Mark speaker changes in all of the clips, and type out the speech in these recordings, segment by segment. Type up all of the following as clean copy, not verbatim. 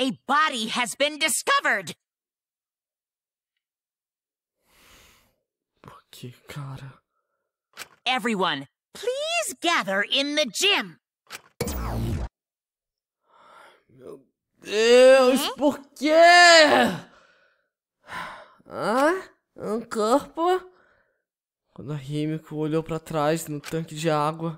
Speaker 1: A body has been discovered!
Speaker 2: Por que, cara?
Speaker 1: Everyone, please gather in the gym!
Speaker 2: Meu Deus, por quê? Ah, um corpo? Quando a Himiko olhou pra trás no tanque de água.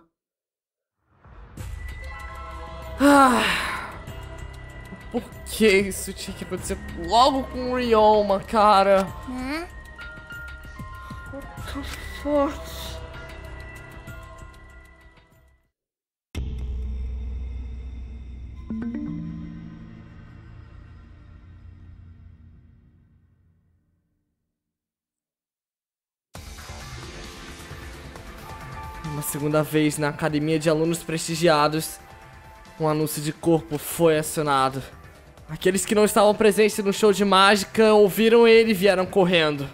Speaker 2: Por que isso tinha que acontecer logo com o Ryoma, cara? What the fuck? Uma segunda vez na academia de alunos prestigiados, um anúncio de corpo foi acionado. Aqueles que não estavam presentes no show de mágica ouviram ele e vieram correndo.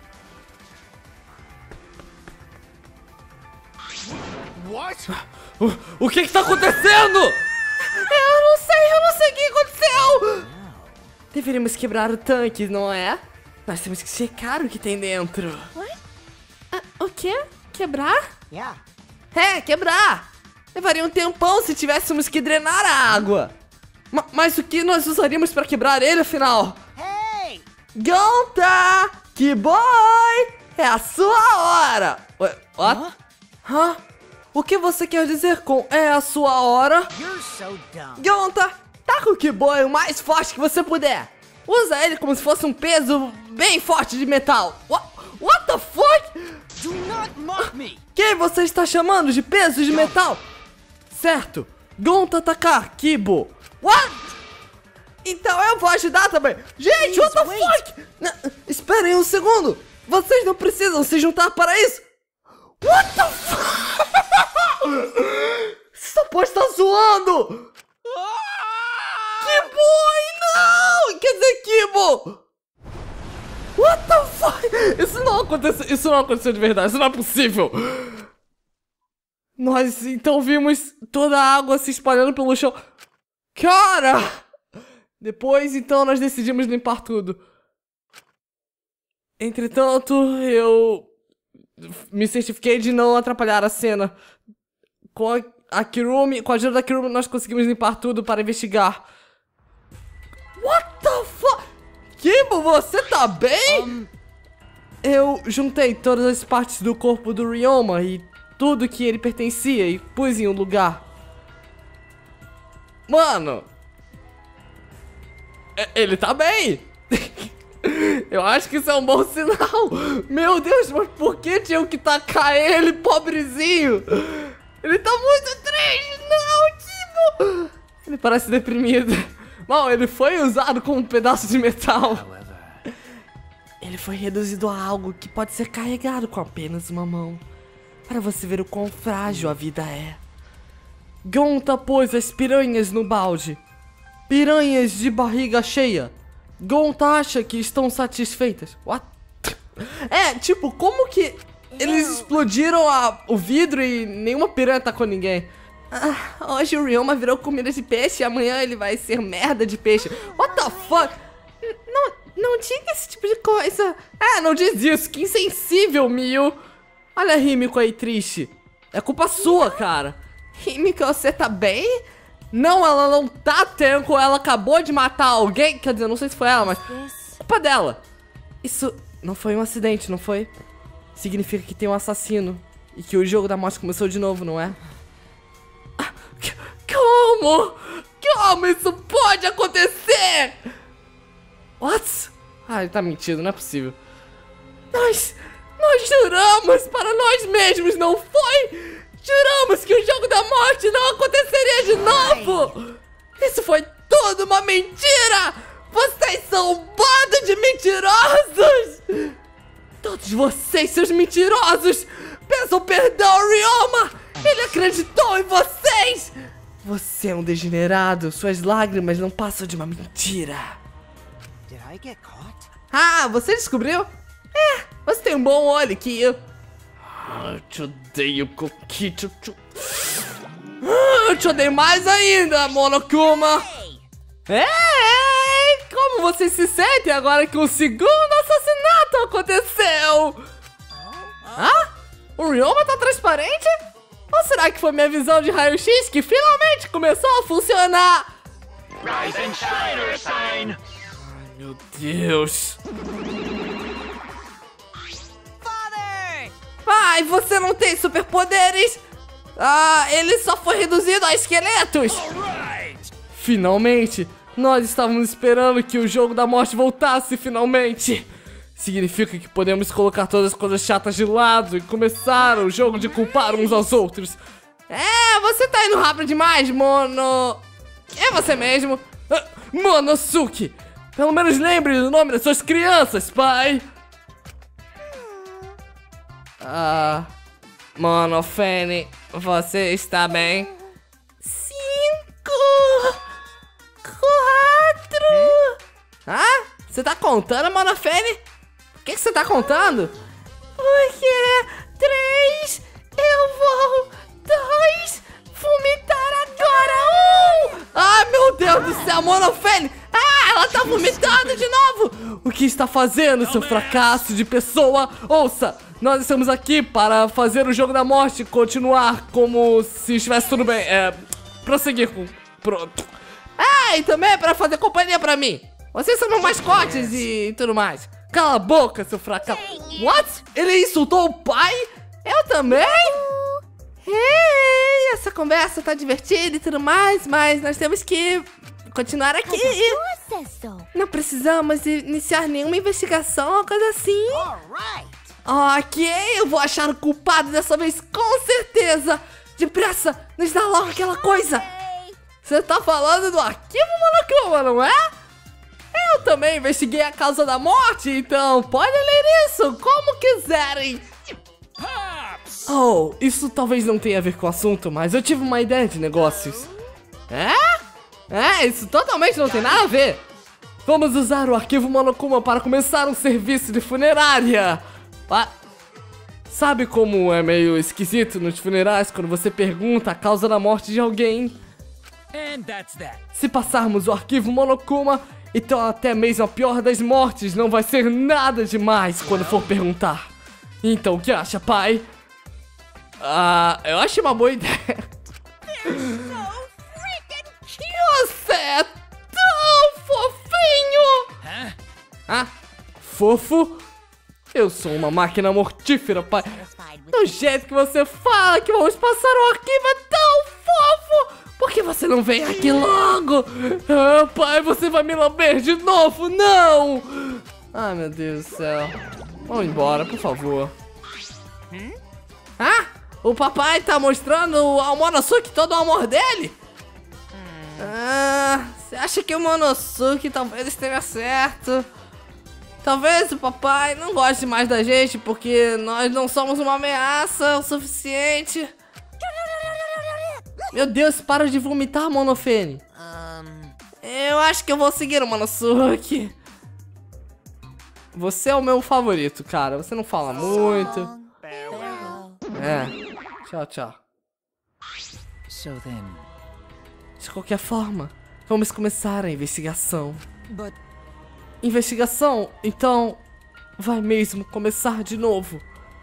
Speaker 3: What?
Speaker 2: O que está acontecendo? Eu não sei o que aconteceu. Deveríamos quebrar o tanque, não é? Nós temos que checar o que tem dentro. O quê? Quebrar?
Speaker 1: Yeah.
Speaker 2: É, quebrar! Levaria um tempão se tivéssemos que drenar a água. Mas o que nós usaríamos para quebrar ele, afinal?
Speaker 1: Hey!
Speaker 2: Gonta! Que boy! É a sua hora! What? Hã? O que você quer dizer com é a sua hora?
Speaker 1: You're so dumb.
Speaker 2: Gonta, taca o Kiboy o mais forte que você puder. Usa ele como se fosse um peso bem forte de metal. What the fuck?
Speaker 1: Do not mock me!
Speaker 2: Quem você está chamando de peso de metal? Certo, Gonta atacar Kibo. What? Então eu vou ajudar também. Gente, what the fuck? Esperem um segundo. Vocês não precisam se juntar para isso. What the fuck? Você só pode estar zoando. Kibo, não! Quer dizer, Kibo. What the fuck? Isso não aconteceu de verdade, isso não é possível. Nós então vimos toda a água se espalhando pelo chão. Cara! Depois então nós decidimos limpar tudo. Entretanto, eu me certifiquei de não atrapalhar a cena. Com a Kirumi, com a ajuda da Kirumi, nós conseguimos limpar tudo para investigar. What the fuck? Kibo, você tá bem? Eu juntei todas as partes do corpo do Ryoma e tudo que ele pertencia e pus em um lugar. Mano, ele tá bem. Eu acho que isso é um bom sinal. Meu Deus, mas por que tinham que tacar ele, pobrezinho? Ele tá muito triste. Não, Kibo. Ele parece deprimido. Bom, ele foi usado como um pedaço de metal. Ele foi reduzido a algo que pode ser carregado com apenas uma mão. Para você ver o quão frágil a vida é. Gonta pôs as piranhas no balde. Piranhas de barriga cheia. Gonta acha que estão satisfeitas. What? É, tipo, como que eles explodiram o vidro e nenhuma piranha atacou ninguém? Hoje o Ryoma virou comida de peixe e amanhã ele vai ser merda de peixe. What the fuck? Não diga esse tipo de coisa. Não diz isso. Que insensível, Mio. Olha a Himiko aí triste. É culpa sua, cara. Himiko, você tá bem? Não, ela não tá tempo. Ela acabou de matar alguém. Quer dizer, não sei se foi ela, mas culpa dela. Isso não foi um acidente, não foi? Significa que tem um assassino e que o jogo da morte começou de novo, não é? Como? Como isso pode acontecer? What? Ele tá mentindo, não é possível. Nós juramos para nós mesmos, não foi? Juramos que o jogo da morte não aconteceria de novo. Isso foi tudo uma mentira. Vocês são um bando de mentirosos. Todos vocês, seus mentirosos, peçam perdão ao Ryoma. Ele acreditou em vocês. Você é um degenerado. Suas lágrimas não passam de uma mentira.
Speaker 1: Did I get caught?
Speaker 2: Você descobriu? Você tem um bom olho, que eu te odeio, Kokichi. Eu te odeio mais ainda, Monokuma.
Speaker 1: Hey!
Speaker 2: Ei! vocês se sentem agora que o segundo assassinato aconteceu? Ah? O Ryoma tá transparente? Ou será que foi minha visão de raio-x que finalmente começou a funcionar?
Speaker 3: Rise and shine, Ursine!
Speaker 2: Ai, meu Deus.
Speaker 1: Father!
Speaker 2: Pai, você não tem superpoderes? Ah, ele só foi reduzido a esqueletos.
Speaker 3: Alright!
Speaker 2: Finalmente, nós estávamos esperando que o jogo da morte voltasse finalmente. Significa que podemos colocar todas as coisas chatas de lado e começar o jogo de culpar uns aos outros. É, você tá indo rápido demais, Mono. É você mesmo. Ah, Monosuke. Pelo menos lembre do nome das suas crianças, pai. Ah, Monofene, você está bem? 5, 4. Ah, você tá contando, Monofene? Por que você tá contando? Porque 3, eu vou 2, vomitar agora 1. Ah, meu Deus do céu, Monofene. Ah, ela tá vomitando de novo. O que está fazendo, seu fracasso de pessoa? Ouça, nós estamos aqui para fazer o jogo da morte continuar como se estivesse tudo bem. Prosseguir com... Pronto. Ah, e também para fazer companhia pra mim. Vocês são meus mascotes e tudo mais. Cala a boca, seu fracasso. What? Ele insultou o pai? Eu também? Ei, essa conversa tá divertida e tudo mais, mas nós temos que continuar aqui. Não precisamos iniciar nenhuma investigação ou coisa assim. Ok, eu vou achar o culpado dessa vez, com certeza. Depressa, nos dá logo aquela coisa. Você tá falando do arquivo Monokuma, não é? Eu também investiguei a causa da morte, então pode ler isso como quiserem. Oh, isso talvez não tenha a ver com o assunto, mas eu tive uma ideia de negócios. Isso totalmente não tem nada a ver. Vamos usar o arquivo Monokuma para começar um serviço de funerária. Sabe como é meio esquisito nos funerais quando você pergunta a causa da morte de alguém?
Speaker 3: And that's that.
Speaker 2: Se passarmos o arquivo Monokuma, então até mesmo a pior das mortes não vai ser nada demais quando for perguntar. Então o que acha, pai? Eu acho uma boa ideia. Você é tão fofinho! Fofo? Eu sou uma máquina mortífera, pai. Do jeito que você fala que vamos passar o arquivo é tão fofo! Por que você não vem aqui logo? Pai, você vai me lamber de novo, não! Ai, meu Deus do céu. Vamos embora, por favor. O papai tá mostrando ao Monosuke todo o amor dele? Você acha que o Monosuke talvez esteja certo? Talvez o papai não goste mais da gente porque nós não somos uma ameaça o suficiente. Meu Deus, para de vomitar, Monofene. Eu acho que eu vou seguir o Monosuke. Você é o meu favorito, cara. Você não fala muito. Tchau, tchau.
Speaker 3: So then...
Speaker 2: De qualquer forma, vamos começar a investigação. Investigação? Então, vai mesmo começar de novo.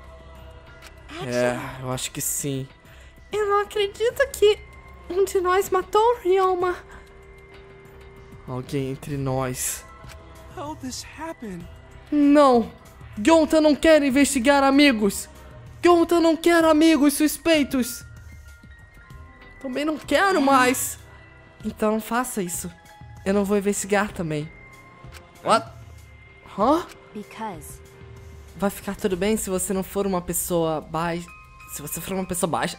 Speaker 2: Eu acho que sim. Eu não acredito que um de nós matou o Ryoma. Alguém entre nós.
Speaker 4: How this happened?
Speaker 2: Não! Gyonta não quer investigar amigos! Gyonta não quer amigos suspeitos! Também não quero mais! Então não faça isso. Eu não vou investigar também. What?
Speaker 5: Because
Speaker 2: Vai ficar tudo bem se você não for uma pessoa baixa. Se você for uma pessoa baixa.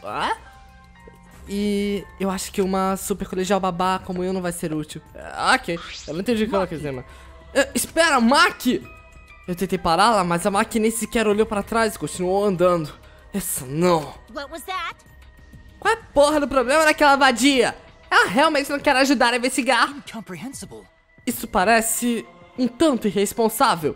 Speaker 2: E eu acho que uma super colegial babá como eu não vai ser útil. Ok, eu não entendi o que ela quer dizer, mano. Espera, Maki! Eu tentei pará-la, mas a Maki nem sequer olhou pra trás e continuou andando. Essa não.
Speaker 1: What was that?
Speaker 2: Qual é a porra do problema daquela vadia? Ela realmente não quer ajudar a investigar.
Speaker 3: Incomprehensible.
Speaker 2: Isso parece um tanto irresponsável.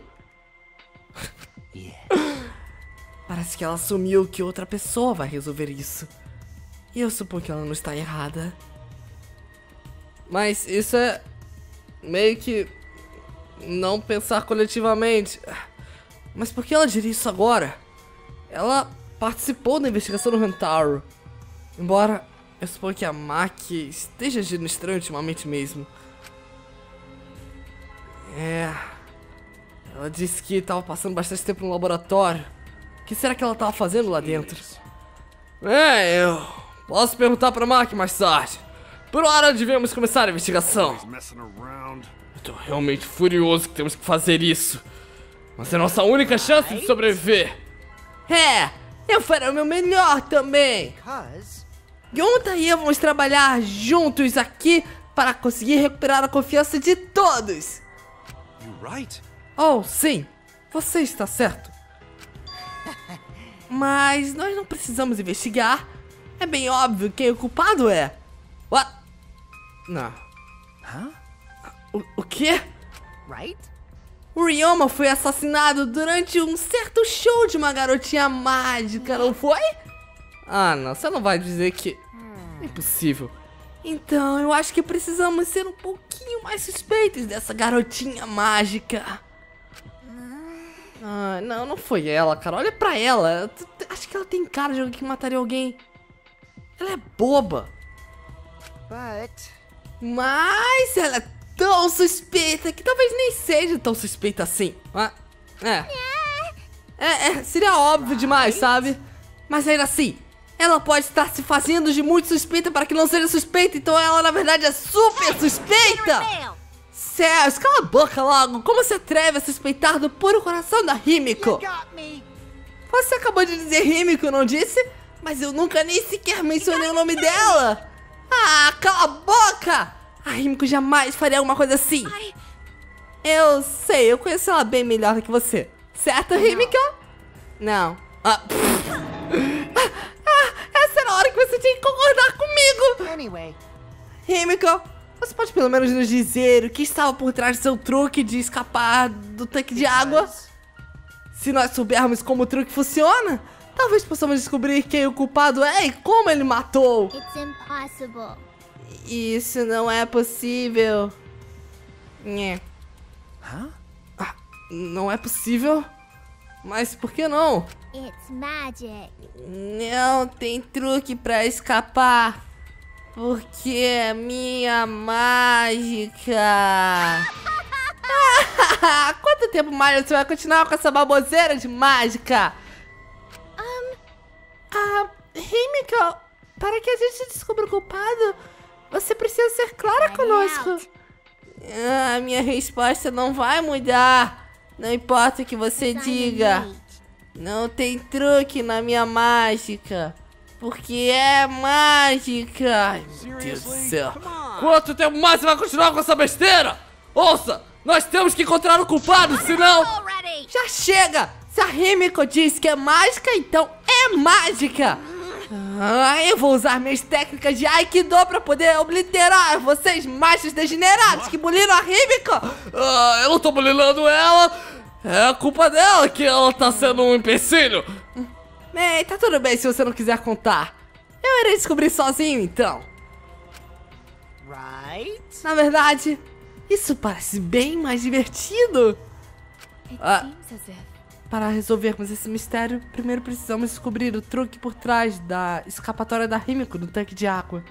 Speaker 2: Parece que ela assumiu que outra pessoa vai resolver isso. E eu suponho que ela não está errada. Mas isso é meio que não pensar coletivamente. Mas por que ela diria isso agora? Ela participou da investigação do Rantaro. Embora eu suponho que a Maki esteja agindo estranho ultimamente mesmo. Ela disse que estava passando bastante tempo no laboratório. O que será que ela estava fazendo lá dentro? Eu posso perguntar pra Maki mais tarde. Por hora devemos começar a investigação. Eu tô realmente furioso que temos que fazer isso. Mas é a nossa única chance de sobreviver. Eu farei o meu melhor também. Junta e eu vamos trabalhar juntos aqui para conseguir recuperar a confiança de todos. Oh, sim, você está certo. Mas nós não precisamos investigar. É bem óbvio quem o culpado é. What? Não. O quê? O Ryoma foi assassinado durante um certo show de uma garotinha mágica, não foi? Ah, não, você não vai dizer que... É impossível. Então, eu acho que precisamos ser um pouquinho mais suspeitos dessa garotinha mágica. Ah, não foi ela, cara. Olha pra ela. Acho que ela tem cara de alguém que mataria alguém. Ela é boba. Mas ela é tão suspeita que talvez nem seja tão suspeita assim. Seria óbvio demais, sabe? Mas ainda assim, ela pode estar se fazendo de muito suspeita para que não seja suspeita. Então ela, na verdade, é super suspeita. Céus, cala a boca logo. Como se atreve a suspeitar do puro coração da Himiko? Você acabou de dizer Himiko, não disse? Mas eu nunca nem sequer mencionei o nome dela. Ah, cala a boca. A Himiko jamais faria alguma coisa assim. Eu sei, eu conheço ela bem melhor do que você. Certo, Himiko? Não. Essa era a hora que você tinha que concordar comigo. Himiko, você pode pelo menos nos dizer o que estava por trás do seu truque de escapar do tanque de água? Se nós soubermos como o truque funciona, talvez possamos descobrir quem o culpado é e como ele matou. Isso não é possível. Não é possível? Mas por que não? Não tem truque pra escapar. Porque é minha mágica. Quanto tempo mais você vai continuar com essa baboseira de mágica? Himiko, para que a gente descubra o culpado, você precisa ser clara conosco. Minha resposta não vai mudar. Não importa o que você diga. Não tem truque na minha mágica. Porque é mágica. Ai, meu Deus do céu. Quanto tempo mais você vai continuar com essa besteira? Ouça, nós temos que encontrar o culpado, senão... Já chega! Se a Himiko diz que é mágica, então é mágica. Eu vou usar minhas técnicas de Aikido pra poder obliterar vocês machos degenerados que bulinam a Himiko. Eu não tô bulinando ela. É a culpa dela que ela tá sendo um empecilho. Bem, tá tudo bem se você não quiser contar. Eu irei descobrir sozinho, então. Na verdade, isso parece bem mais divertido. Para resolvermos esse mistério, primeiro precisamos descobrir o truque por trás da escapatória da Himiko no tanque de água.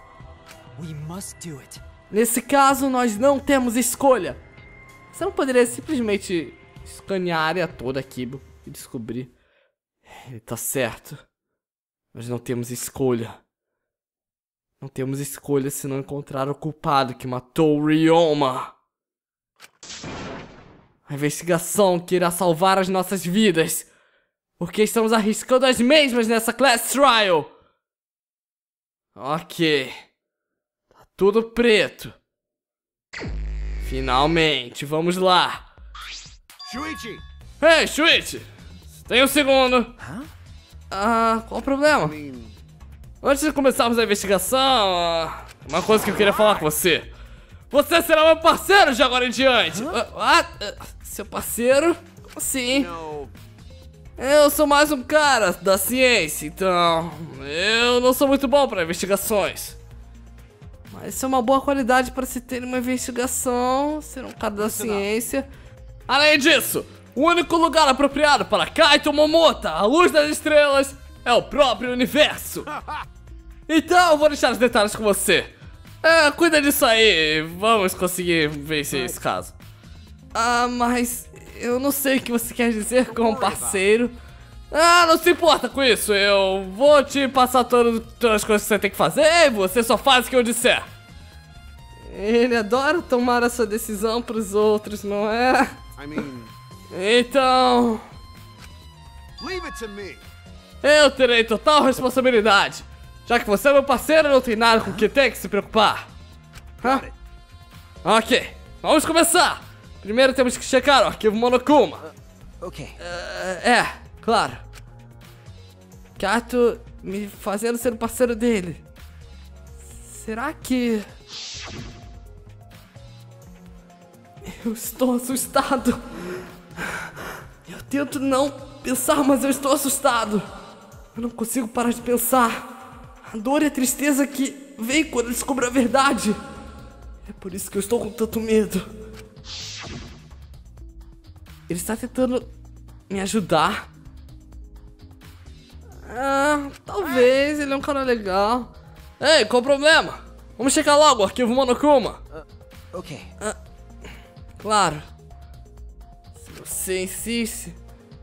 Speaker 2: Nesse caso, nós não temos escolha. Você não poderia simplesmente escanear a área toda aqui e descobrir. Ele tá certo. Nós não temos escolha. Não temos escolha se não encontrar o culpado que matou o Ryoma. A investigação que irá salvar as nossas vidas. Porque estamos arriscando as mesmas nessa Class Trial. Ok. Tá tudo preto. Finalmente, vamos lá.
Speaker 4: Shuichi!
Speaker 2: Ei, Shuichi! Tem um segundo. Qual o problema? Antes de começarmos a investigação, uma coisa que eu queria falar com você. Você será meu parceiro de agora em diante. Seu parceiro? Como assim? Eu sou mais um cara da ciência, então eu não sou muito bom para investigações. Mas isso é uma boa qualidade para se ter uma investigação, ser um cara da ciência. Além disso, o único lugar apropriado para Kaito Momota, a luz das estrelas, é o próprio universo. Então eu vou deixar os detalhes com você. Cuida disso aí, vamos conseguir vencer esse caso. Mas eu não sei o que você quer dizer com um parceiro. Não se importa com isso, eu vou te passar todas as coisas que você tem que fazer e você só faz o que eu disser. Ele adora tomar essa decisão pros outros, não é? Então...
Speaker 4: Leave it to me.
Speaker 2: eu terei total responsabilidade. Já que você é meu parceiro, não tem nada com o que tem que se preocupar. Ok, vamos começar. Primeiro temos que checar o arquivo Monokuma.
Speaker 3: Okay.
Speaker 2: Claro. Kaito me fazendo ser o parceiro dele. Será que... eu estou assustado. Eu tento não pensar, mas eu estou assustado. Eu não consigo parar de pensar. A dor e a tristeza que vem quando eu descubro a verdade. É por isso que eu estou com tanto medo. Ele está tentando me ajudar. Talvez, ele é um cara legal. Ei, qual o problema? Vamos checar logo o arquivo Monokuma.
Speaker 3: Okay.
Speaker 2: Claro. Se você insiste.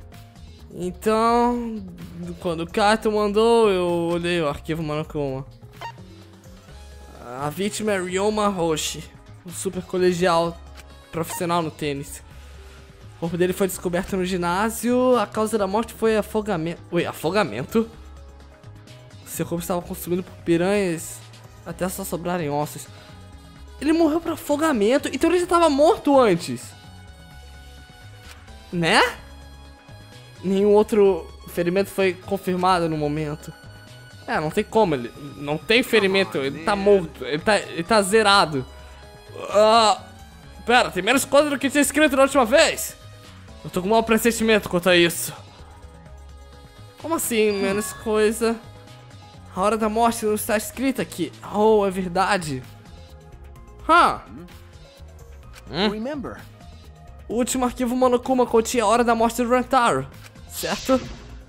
Speaker 2: Então, quando o Kaito mandou, eu olhei o arquivo Monokuma. A vítima é Ryoma Hoshi, um super colegial profissional no tênis. O corpo dele foi descoberto no ginásio. A causa da morte foi afogamento. Afogamento? Seu corpo estava consumido por piranhas até só sobrarem ossos. Ele morreu por afogamento, então ele já estava morto antes. Né? Nenhum outro ferimento foi confirmado no momento. Não tem como, ele não tem ferimento, ele tá morto, ele tá zerado. Pera, tem menos coisa do que tinha escrito na última vez. Eu tô com um mau pressentimento quanto a isso. Como assim, menos coisa? A hora da morte não está escrita aqui. Oh, é verdade.
Speaker 3: Remember.
Speaker 2: O último arquivo Monokuma continha a hora da morte do Rantaro, certo?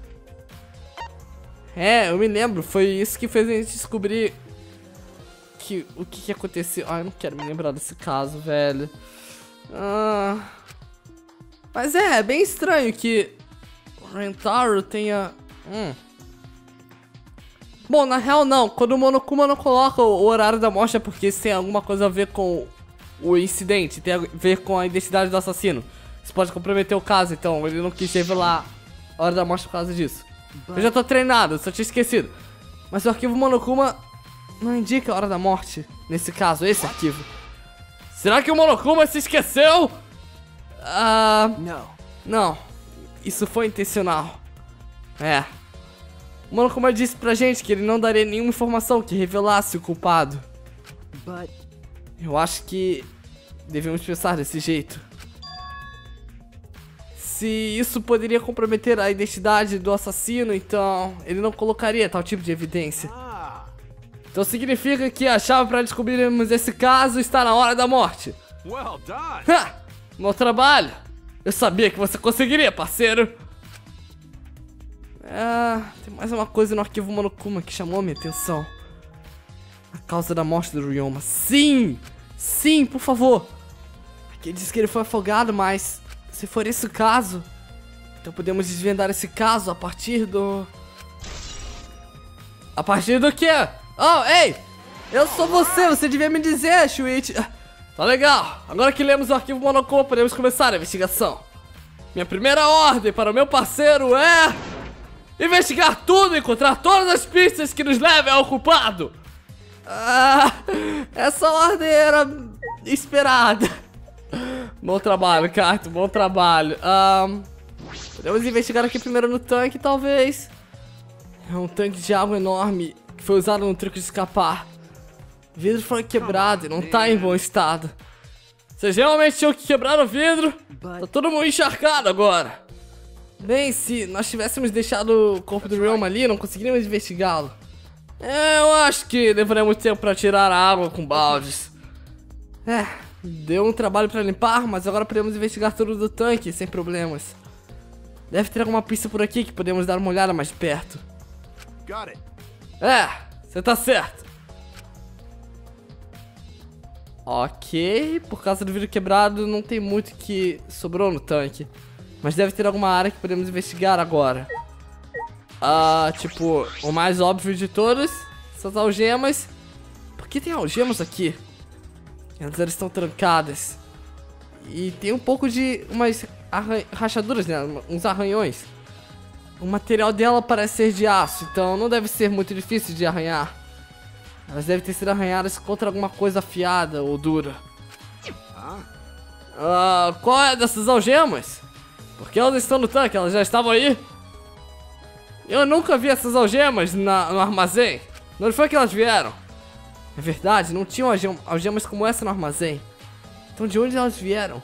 Speaker 2: Eu me lembro, foi isso que fez a gente descobrir o que aconteceu. Eu não quero me lembrar desse caso, velho. Mas é bem estranho que o Rantaro tenha... Bom, na real não, quando o Monokuma não coloca o horário da morte é porque isso tem alguma coisa a ver com o incidente, tem a ver com a identidade do assassino. Isso pode comprometer o caso, então ele não quis revelar a hora da morte por causa disso. Eu já tô treinado, só tinha esquecido. Mas o arquivo Monokuma não indica a hora da morte, nesse caso, esse arquivo. Será que o Monokuma se esqueceu? Não, isso foi intencional. O Monokuma disse pra gente que ele não daria nenhuma informação que revelasse o culpado. Eu acho que devemos pensar desse jeito. Se isso poderia comprometer a identidade do assassino, então ele não colocaria tal tipo de evidência. Então significa que a chave para descobrirmos esse caso está na hora da morte.
Speaker 4: Well done.
Speaker 2: Bom trabalho. Eu sabia que você conseguiria, parceiro. Tem mais uma coisa no arquivo Monokuma que chamou minha atenção. A causa da morte do Ryoma. Sim, por favor. Aqui diz que ele foi afogado, mas se for esse o caso, então podemos desvendar esse caso a partir do... A partir do quê? Ei! Eu sou você devia me dizer, Shuichi. Tá legal. Agora que lemos o arquivo Monokuma, podemos começar a investigação. Minha primeira ordem para o meu parceiro é... investigar tudo e encontrar todas as pistas que nos levem ao culpado. Essa ordem era esperada. Bom trabalho, Kaito, bom trabalho. Podemos investigar aqui primeiro no tanque, talvez. É um tanque de água enorme que foi usado no truque de escapar. O vidro foi quebrado e não tá em bom estado. Vocês realmente tinham que quebrar o vidro? Tá todo mundo encharcado agora. Bem, se nós tivéssemos deixado o corpo do Ryoma ali, não conseguiríamos investigá-lo. Eu acho que levaremos tempo pra tirar a água com baldes. Deu um trabalho pra limpar, mas agora podemos investigar tudo do tanque sem problemas. Deve ter alguma pista por aqui que podemos dar uma olhada mais de perto.
Speaker 4: Got it.
Speaker 2: Você tá certo. Ok, por causa do vidro quebrado não tem muito que sobrou no tanque. Mas deve ter alguma área que podemos investigar agora. Tipo, o mais óbvio de todos, essas algemas. Por que tem algemas aqui? Elas estão trancadas. E tem um pouco de umas rachaduras, né? Uns arranhões. O material dela parece ser de aço, então não deve ser muito difícil de arranhar. Elas devem ter sido arranhadas contra alguma coisa afiada ou dura. Qual é dessas algemas? Por que elas estão no tanque? Elas já estavam aí? Eu nunca vi essas algemas no armazém. De onde foi que elas vieram? É verdade, não tinham algemas como essa no armazém. Então de onde elas vieram?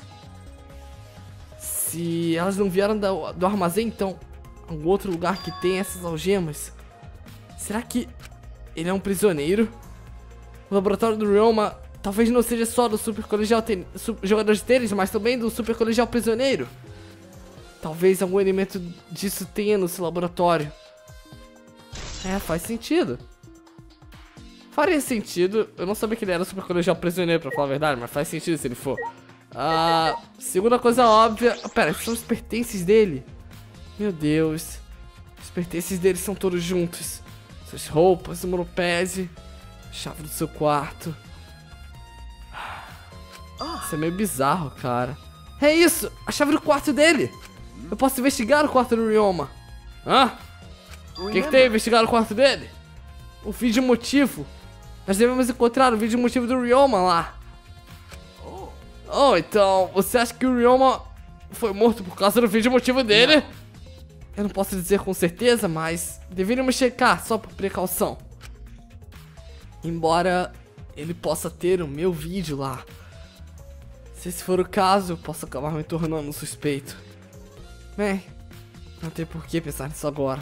Speaker 2: Se elas não vieram do armazém, então algum outro lugar que tem essas algemas. Será que ele é um prisioneiro? O laboratório do Ryoma talvez não seja só do super colegial jogador de tênis, mas também do super colegial prisioneiro. Talvez algum elemento disso tenha no seu laboratório. Faz sentido. Faria sentido. Eu não sabia que ele era super colegial prisioneiro, pra falar a verdade, mas faz sentido se ele for. Segunda coisa óbvia. Pera, esses são os pertences dele. Meu Deus. Os pertences dele são todos juntos. Suas roupas, o monopédia, chave do seu quarto. Isso é meio bizarro, cara. É isso! A chave do quarto dele! Eu posso investigar o quarto do Ryoma. O que tem a investigar o quarto dele? O vídeo motivo. Nós devemos encontrar o vídeo motivo do Ryoma lá. Então você acha que o Ryoma foi morto por causa do vídeo motivo dele? Eu não posso dizer com certeza, mas deveríamos checar só por precaução. Embora ele possa ter o meu vídeo lá. Se esse for o caso, eu posso acabar me tornando um suspeito. Bem, não tem por que pensar nisso agora.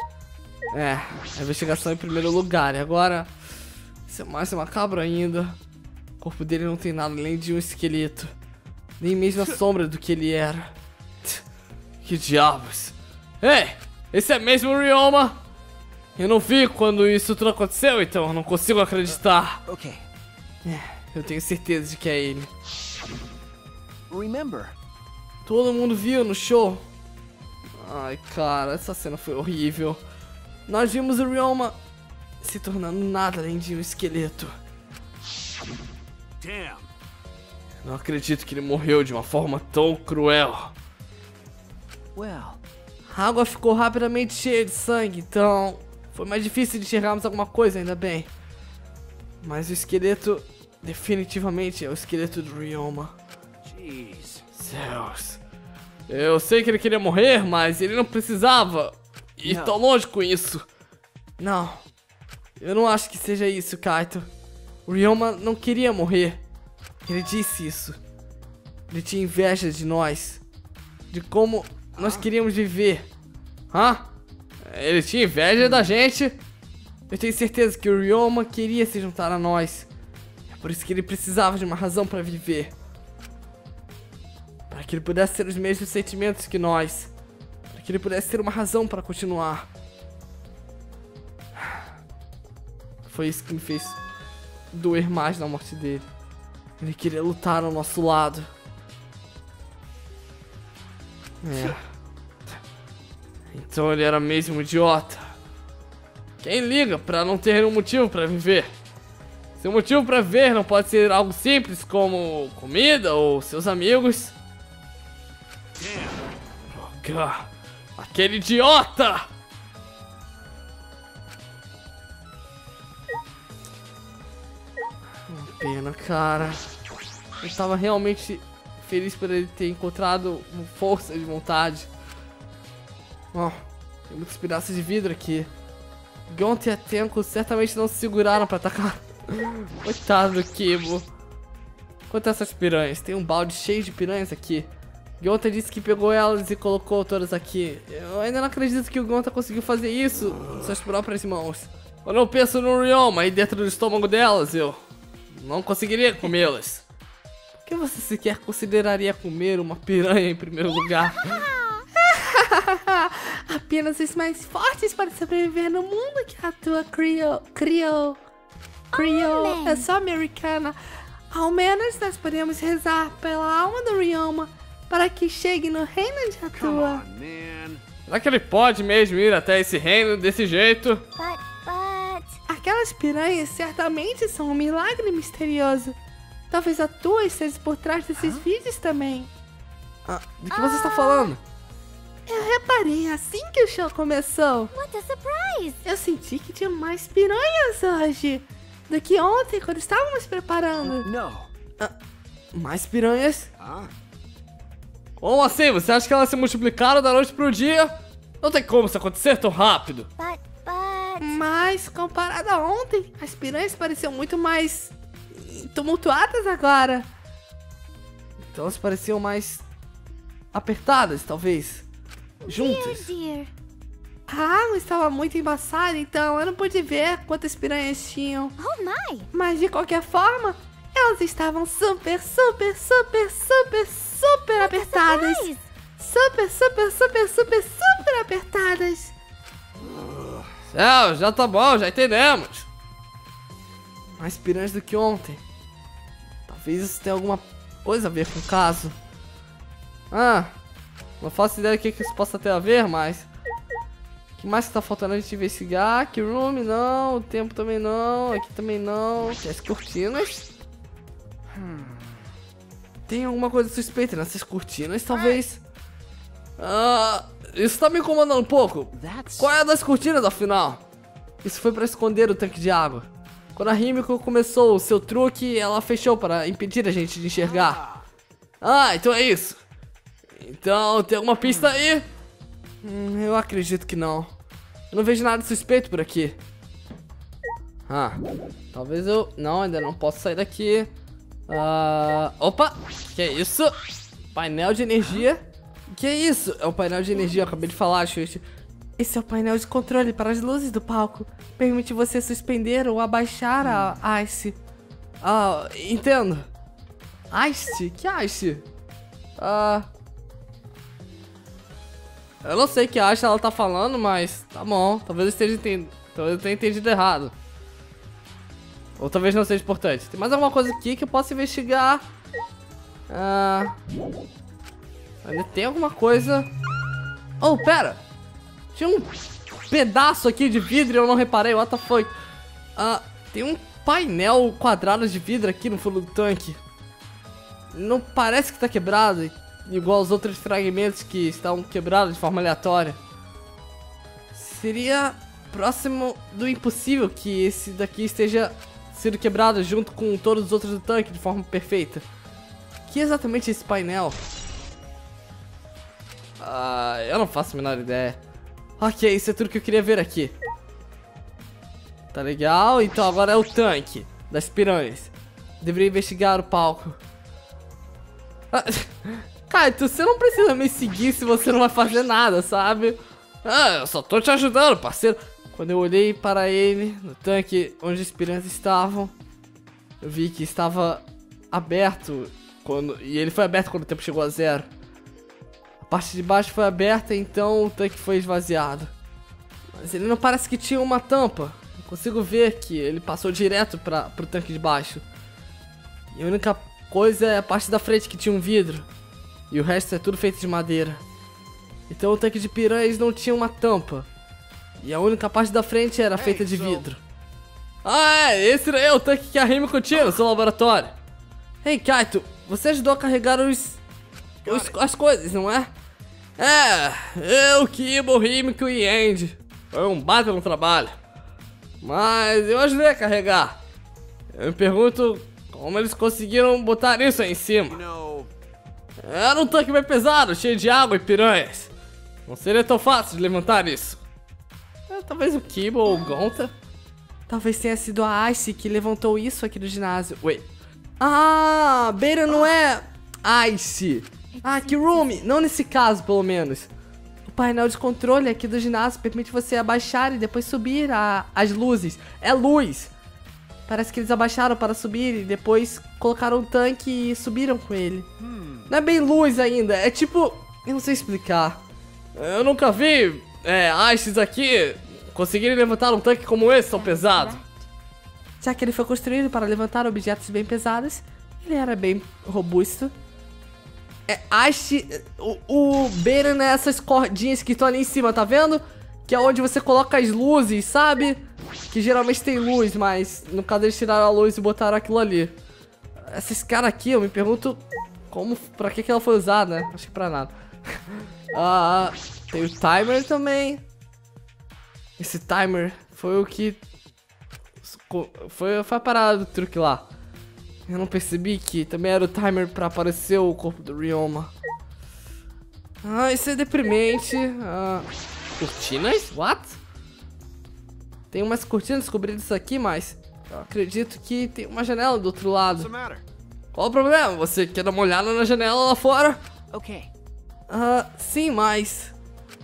Speaker 2: A investigação em primeiro lugar. E agora, isso é mais macabro ainda. O corpo dele não tem nada além de um esqueleto. Nem mesmo a sombra do que ele era. Que diabos. Ei, esse é mesmo o Ryoma? Eu não vi quando isso tudo aconteceu, então eu não consigo acreditar.
Speaker 3: Okay.
Speaker 2: Eu tenho certeza de que é ele.
Speaker 3: Remember.
Speaker 2: Todo mundo viu no show. Ai, cara, essa cena foi horrível. Nós vimos o Ryoma se tornando nada além de um esqueleto.
Speaker 4: Damn.
Speaker 2: Não acredito que ele morreu de uma forma tão cruel.
Speaker 3: Well.
Speaker 2: A água ficou rapidamente cheia de sangue, então foi mais difícil de enxergarmos alguma coisa, ainda bem. Mas o esqueleto definitivamente é o esqueleto do Ryoma.
Speaker 4: Jeez.
Speaker 2: Céus. Eu sei que ele queria morrer, mas ele não precisava ir tão longe com isso. Não, eu não acho que seja isso, Kaito. O Ryoma não queria morrer. Ele disse isso. Ele tinha inveja de nós. De como nós queríamos viver. Ele tinha inveja da gente. Eu tenho certeza que o Ryoma queria se juntar a nós. É por isso que ele precisava de uma razão para viver. Para que ele pudesse ter os mesmos sentimentos que nós. Para que ele pudesse ter uma razão para continuar. Foi isso que me fez doer mais na morte dele. Ele queria lutar ao nosso lado. Então ele era mesmo um idiota. Quem liga pra não ter um motivo pra viver? Seu motivo pra viver não pode ser algo simples como comida ou seus amigos. Droga! Aquele idiota! Uma pena, cara. Eu tava realmente feliz por ele ter encontrado força de vontade. Tem muitos pedaços de vidro aqui. Gonta e a Tenko certamente não se seguraram pra atacar. Coitado do Kibo. Quanto a essas piranhas? Tem um balde cheio de piranhas aqui. Gonta disse que pegou elas e colocou todas aqui. Eu ainda não acredito que o Gonta conseguiu fazer isso com suas próprias mãos. Quando eu penso no Ryoma aí dentro do estômago delas, eu não conseguiria comê-las. Por que você sequer consideraria comer uma piranha em primeiro lugar? Apenas os mais fortes para sobreviver no mundo que atua Creole. Eu sou americana. Ao menos nós podemos rezar pela alma do Ryoma para que chegue no reino de
Speaker 4: Come
Speaker 2: Atua.
Speaker 4: on, man.
Speaker 2: Será que ele pode mesmo ir até esse reino desse jeito?
Speaker 5: But...
Speaker 2: Aquelas piranhas certamente são um milagre misterioso. Talvez Atua esteja por trás desses vídeos também. Do que você está falando? Eu reparei assim que o show começou.
Speaker 5: What a surprise!
Speaker 2: Eu senti que tinha mais piranhas hoje do que ontem quando estávamos preparando.
Speaker 4: No.
Speaker 2: Mais piranhas?
Speaker 4: Huh?
Speaker 2: Como assim? Você acha que elas se multiplicaram da noite pro dia? Não tem como isso acontecer tão rápido.
Speaker 5: But...
Speaker 2: Mas, comparado a ontem, as piranhas pareciam muito mais tumultuadas agora. Então elas pareciam mais apertadas, talvez. Juntas.
Speaker 5: Dear.
Speaker 2: A água estava muito embaçada, então eu não pude ver quantas piranhas tinham.
Speaker 5: Oh my!
Speaker 2: Mas de qualquer forma, elas estavam super apertadas.
Speaker 5: Surprise!
Speaker 2: Super apertadas. Já tá bom, já entendemos. Mais piranhas do que ontem. Talvez isso tenha alguma coisa a ver com o caso. Não faço ideia do que isso possa ter a ver, mas... O que mais que tá faltando a gente investigar? Que room não, o tempo também não, aqui também não. Tem as cortinas. Tem alguma coisa suspeita nessas cortinas, talvez. Isso tá me incomodando um pouco. Qual é a das cortinas, afinal? Isso foi pra esconder o tanque de água. Quando a Himiko começou o seu truque, ela fechou para impedir a gente de enxergar. Então é isso. Então, tem alguma pista aí? Eu acredito que não. Eu não vejo nada suspeito por aqui. Talvez eu... Não, ainda não posso sair daqui. Opa! Que é isso? Painel de energia. Que é isso? É o painel de energia, eu acabei de falar, Xuxa. Esse é o painel de controle para as luzes do palco. Permite você suspender ou abaixar a Ice. Entendo. Ice? Que Ice? Eu não sei que Ice ela tá falando, mas tá bom. Talvez eu tenha entendido errado. Ou talvez não seja importante. Tem mais alguma coisa aqui que eu possa investigar? Ainda tem alguma coisa... Oh, pera! Tinha um pedaço aqui de vidro e eu não reparei, what the fuck? Tem um painel quadrado de vidro aqui no fundo do tanque. Não parece que tá quebrado, igual aos outros fragmentos que estão quebrados de forma aleatória. Seria próximo do impossível que esse daqui esteja sendo quebrado junto com todos os outros do tanque de forma perfeita. O que é exatamente esse painel? Eu não faço a menor ideia. Ok, isso é tudo que eu queria ver aqui. Tá legal, então agora é o tanque das piranhas. Deveria investigar o palco. Kaito, você não precisa me seguir se você não vai fazer nada, sabe? Eu só tô te ajudando, parceiro. Quando eu olhei para ele, no tanque onde as piranhas estavam, eu vi que estava aberto. E ele foi aberto quando o tempo chegou a 0. A parte de baixo foi aberta, então o tanque foi esvaziado. Mas ele não parece que tinha uma tampa. Eu consigo ver que ele passou direto pro tanque de baixo. E a única coisa é a parte da frente que tinha um vidro. E o resto é tudo feito de madeira. Então o tanque de piranhas não tinha uma tampa. E a única parte da frente era feita de vidro. Esse é o tanque que a Himiko tinha no seu laboratório. Ei, Kaito, você ajudou a carregar as coisas, não é? Eu, Kibo, Himiko e Andy. Foi um baita no trabalho. Mas eu ajudei a carregar. Eu me pergunto como eles conseguiram botar isso aí em cima. Era um tanque bem pesado, cheio de água e piranhas. Não seria tão fácil de levantar isso. Talvez o Kibo ou o Gonta. Talvez tenha sido a Ice que levantou isso aqui no ginásio. Wait. Beira não é Ice. Kirumi, não nesse caso, pelo menos. O painel de controle aqui do ginásio permite você abaixar e depois subir as luzes. É luz! Parece que eles abaixaram para subir e depois colocaram um tanque e subiram com ele. Não é bem luz ainda, é tipo... Eu não sei explicar. Eu nunca vi hastes aqui conseguirem levantar um tanque como esse, tão pesado. Já que ele foi construído para levantar objetos bem pesados, ele era bem robusto. Haste, o beira nessas cordinhas que estão ali em cima, tá vendo? Que é onde você coloca as luzes, sabe? Que geralmente tem luz, mas no caso eles tiraram a luz e botaram aquilo ali. Essa escada aqui, eu me pergunto pra que ela foi usada, né? Acho que pra nada. Tem o timer também. Esse timer foi o que... Foi a parada do truque lá. Eu não percebi que também era o timer pra aparecer o corpo do Ryoma. Isso é deprimente. Cortinas? What? Tem umas cortinas cobridas aqui, mas eu acredito que tem uma janela do outro lado. Qual o problema? Você quer dar uma olhada na janela lá fora?
Speaker 3: Okay.
Speaker 2: Sim, mas...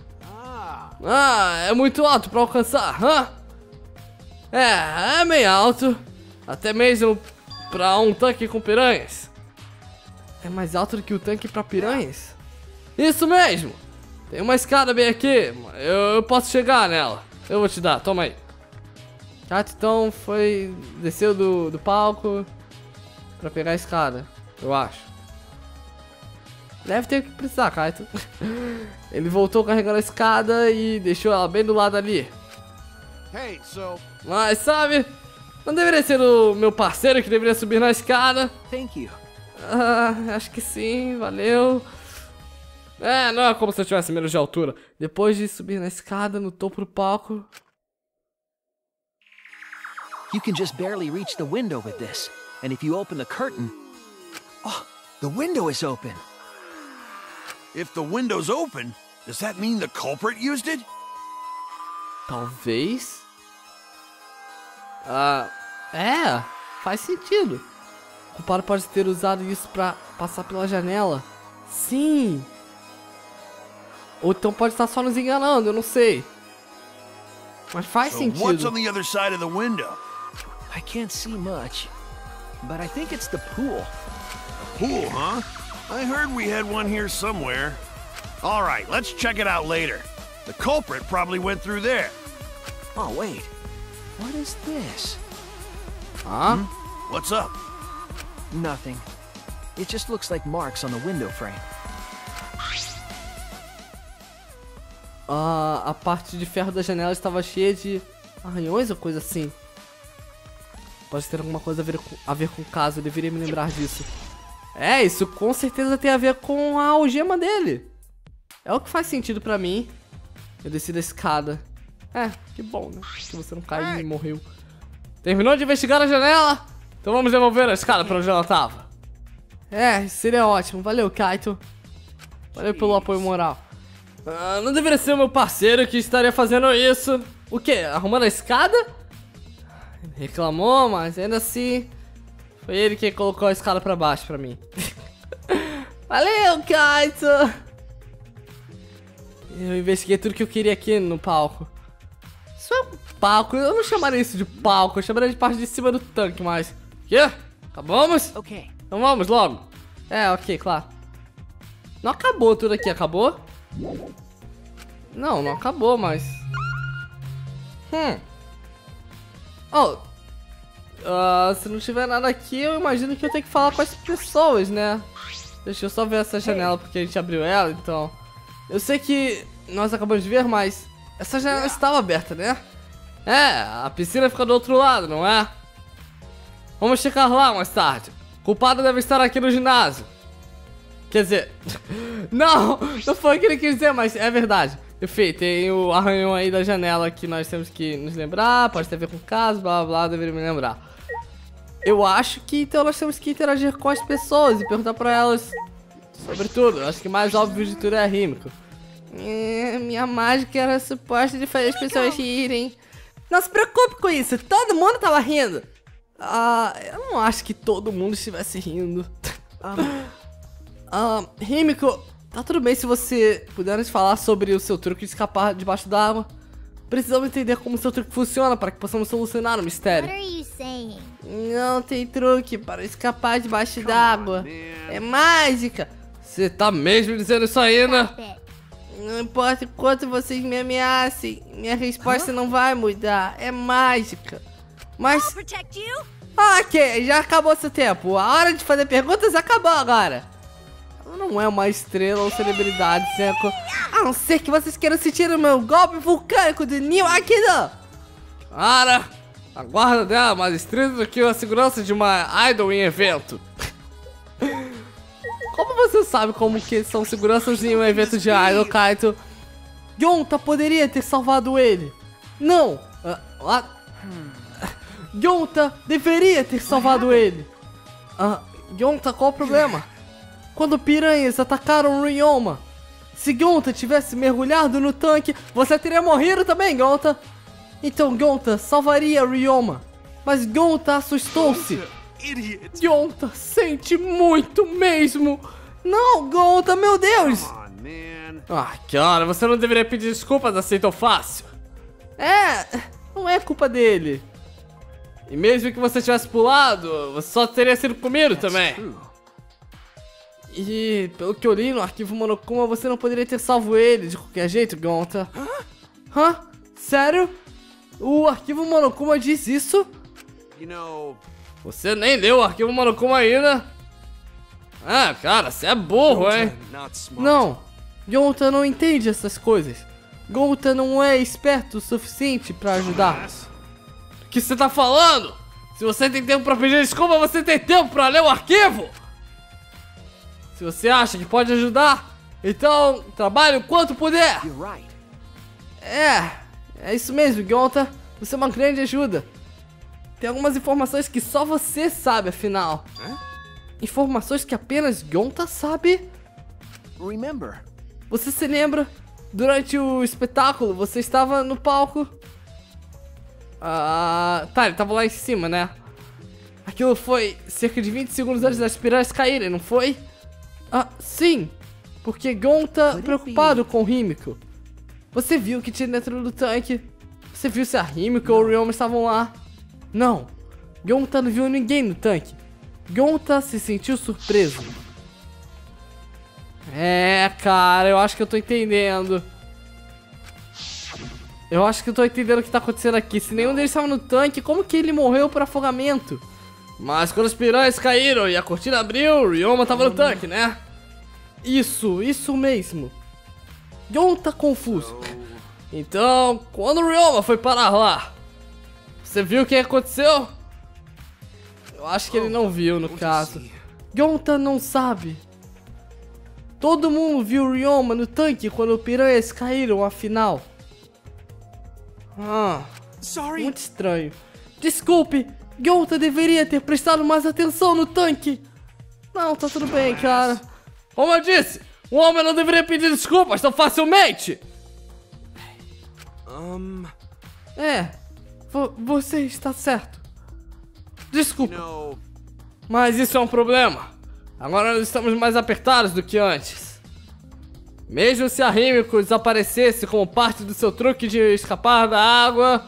Speaker 2: é muito alto pra alcançar, É meio alto. Até mesmo pra um tanque com piranhas. É mais alto do que o tanque pra piranhas? Isso mesmo! Tem uma escada bem aqui. Eu posso chegar nela. Eu vou te dar, toma aí. Então desceu do palco pra pegar a escada, eu acho. Deve ter que precisar, Kaito. Ele voltou carregando a escada e deixou ela bem do lado ali. Mas sabe, não deveria ser o meu parceiro que deveria subir na escada?
Speaker 3: Thank you.
Speaker 2: Acho que sim, valeu. Não é como se eu tivesse menos de altura. Depois de subir na escada, no topo do palco...
Speaker 3: You can just barely reach the window with this. And if you open the curtain... Oh, the window is open.
Speaker 4: If the window's open, does that mean the culprit used it?
Speaker 2: Talvez. Faz sentido. O culpado pode ter usado isso pra passar pela janela. Sim. Ou então pode estar só nos enganando, eu não sei. Mas faz sentido.
Speaker 4: What's on the other side of the window?
Speaker 3: I can't see much, but I think it's the pool.
Speaker 4: Pool, huh? I heard we had one here somewhere. All right, let's check it out later. The culprit probably went through there.
Speaker 3: Oh, wait. What is this?
Speaker 4: What's up?
Speaker 3: Nothing. It just looks like marks on the window frame.
Speaker 2: A parte de ferro da janela estava cheia de arranhões ou coisa assim. Pode ter alguma coisa a ver com o caso, eu deveria me lembrar disso. Isso com certeza tem a ver com a algema dele. É o que faz sentido pra mim. Eu desci da escada. Que bom, né? Que você não caiu e morreu. Terminou de investigar a janela? Então vamos devolver a escada pra onde ela tava. Isso seria ótimo. Valeu, Kaito. Valeu pelo apoio moral. Não deveria ser o meu parceiro que estaria fazendo isso. O quê? Arrumando a escada? Reclamou, mas ainda assim foi ele quem colocou a escada pra baixo pra mim. Valeu, Kaito! Eu investiguei tudo que eu queria aqui no palco. Isso é um palco, eu não chamaria isso de palco, eu chamaria de parte de cima do tanque, mas... Quê? Acabamos?
Speaker 3: Okay.
Speaker 2: Então vamos logo. Ok, claro. Não acabou tudo aqui, acabou? Não acabou, mas... se não tiver nada aqui, eu imagino que eu tenho que falar com as pessoas, né? Deixa eu só ver essa janela, porque a gente abriu ela, então... Eu sei que nós acabamos de ver, mas... Essa janela estava aberta, né? A piscina fica do outro lado, não é? Vamos checar lá mais tarde. O culpado deve estar aqui no ginásio. Quer dizer... Não foi o que ele quis dizer, mas é verdade. Enfim, tem o arranhão aí da janela que nós temos que nos lembrar. Pode ter a ver com o caso, blá blá blá, deveria me lembrar. Eu acho que então nós temos que interagir com as pessoas e perguntar pra elas sobre tudo. Eu acho que mais óbvio de tudo é a Himiko. Minha mágica era suposta de fazer as pessoas rirem. Não se preocupe com isso, todo mundo tava rindo. Eu não acho que todo mundo estivesse rindo. Himiko, Tá tudo bem se você puder nos falar sobre o seu truque de escapar debaixo d'água. Precisamos entender como o seu truque funciona para que possamos solucionar o mistério.
Speaker 5: What are you saying?
Speaker 2: Não tem truque para escapar debaixo d'água. É mágica. Você tá mesmo dizendo isso aí, né?
Speaker 5: Stop it.
Speaker 2: Não importa o quanto vocês me ameacem, minha resposta não vai mudar. É mágica. Mas...
Speaker 1: Protect you?
Speaker 2: Ok, já acabou seu tempo. A hora de fazer perguntas acabou agora. Ela não é uma estrela ou celebridade, Seco. A não ser que vocês queiram sentir o meu golpe vulcânico do Neo Aikido. Cara, a guarda dela é mais estrita do que a segurança de uma idol em evento. Como você sabe como que são seguranças em um evento de idol, Kaito? Gonta poderia ter salvado ele. Não. Gonta deveria ter salvado ele. Gonta, qual o problema? Quando piranhas atacaram Ryoma, se Gonta tivesse mergulhado no tanque, você teria morrido também, Gonta. Então Gonta salvaria Ryoma, mas Gonta assustou-se. Gonta sente muito mesmo. Não, Gonta, meu Deus. Cara, você não deveria pedir desculpas assim tão fácil. Não é culpa dele. E mesmo que você tivesse pulado, você só teria sido comido também. E pelo que eu li no arquivo Monokuma, você não poderia ter salvo ele de qualquer jeito, Gonta. Sério? O arquivo Monokuma diz isso? Você nem leu o arquivo Monokuma ainda? Cara, você é burro, hein? Não, Gonta não entende essas coisas. Gonta não é esperto o suficiente pra ajudar. O que você tá falando? Se você tem tempo pra pedir desculpa, você tem tempo pra ler o arquivo? Se você acha que pode ajudar, então trabalhe o quanto puder. É isso mesmo, Gonta. Você é uma grande ajuda. Tem algumas informações que só você sabe, afinal. Informações que apenas Gonta sabe?
Speaker 3: Remember.
Speaker 2: Você se lembra? Durante o espetáculo, você estava no palco. Tá, ele tava lá em cima, né? Aquilo foi cerca de 20 segundos antes das piranhas caírem, não foi? Sim. Porque Gonta preocupado com o Himiko. Você viu o que tinha dentro do tanque? Você viu se a Himiko ou o Ryoma estavam lá? Não. Gonta não viu ninguém no tanque. Gonta se sentiu surpreso. Cara, eu acho que eu tô entendendo. Eu acho que eu tô entendendo o que tá acontecendo aqui. Se nenhum deles estava no tanque, como que ele morreu por afogamento? Mas quando os piranhas caíram e a cortina abriu, o Ryoma tava no tanque, né? Isso mesmo. Gonta confuso. Então, quando o Ryoma foi parar lá, você viu o que aconteceu? Eu acho que ele não viu, no caso. Gonta não sabe. Todo mundo viu o Ryoma no tanque quando os piranhas caíram, afinal. Muito estranho. Desculpe, Gonta deveria ter prestado mais atenção no tanque. Não, tá tudo bem, cara. Como eu disse, o homem não deveria pedir desculpas tão facilmente. Você está certo. Desculpa. Mas isso é um problema. Agora nós estamos mais apertados do que antes. Mesmo se a Himiko desaparecesse como parte do seu truque de escapar da água,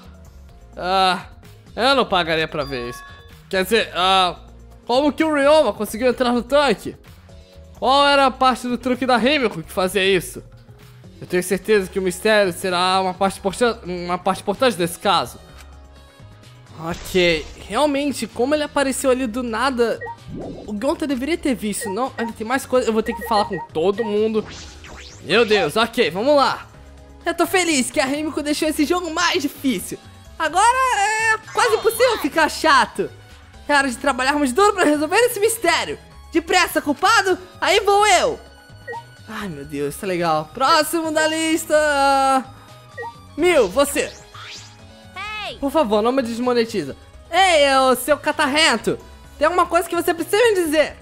Speaker 2: eu não pagaria pra ver isso. Quer dizer, como que o Ryoma conseguiu entrar no tanque? Qual era a parte do truque da Himiko que fazia isso? Eu tenho certeza que o mistério será uma parte importante desse caso. Ok, realmente, como ele apareceu ali do nada, o Gonta deveria ter visto, não? Ainda tem mais coisa, eu vou ter que falar com todo mundo. Meu Deus, ok, vamos lá. Eu tô feliz que a Himiko deixou esse jogo mais difícil. Agora é quase impossível ficar chato. É hora de trabalharmos duro pra resolver esse mistério. Depressa, culpado, aí vou eu. Ai, meu Deus, tá legal. Próximo da lista. Mil, você. Por favor, não me desmonetiza. Ei, seu catarrento. Tem alguma coisa que você precisa me dizer?